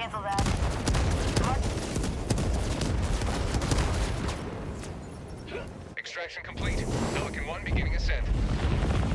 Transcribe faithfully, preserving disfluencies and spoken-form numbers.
Cancel that. Mark. Extraction complete. Pelican one beginning ascent.